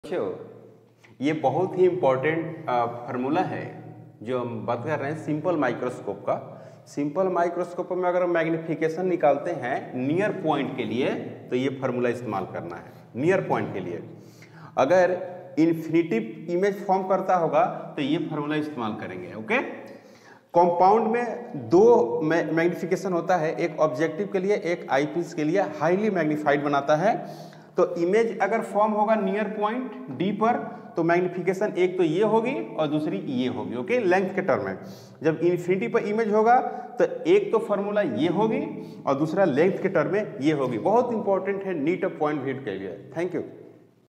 बच्चों, ये बहुत ही इम्पोर्टेंट फार्मूला है जो हम बात कर रहे हैं सिंपल माइक्रोस्कोप का। सिंपल माइक्रोस्कोप में अगर हम मैग्नीफिकेशन निकालते हैं नियर पॉइंट के लिए तो ये फार्मूला इस्तेमाल करना है। नियर पॉइंट के लिए अगर इन्फिनिटिव इमेज फॉर्म करता होगा तो ये फार्मूला इस्तेमाल करेंगे। ओके, कंपाउंड में दो मैग्नीफिकेशन होता है, एक ऑब्जेक्टिव के लिए एक आईपीस के लिए, हाईली मैग्नीफाइड बनाता है। तो इमेज अगर फॉर्म होगा नियर पॉइंट डी पर तो मैग्नीफिकेशन एक तो ये होगी और दूसरी ये होगी। ओके, लेंथ के टर्म में जब इन्फिनिटी पर इमेज होगा तो एक तो फार्मूला ये होगी और दूसरा लेंथ के टर्म में ये होगी। बहुत इंपॉर्टेंट है नीट ऑफ पॉइंट वीट के लिए। Thank you.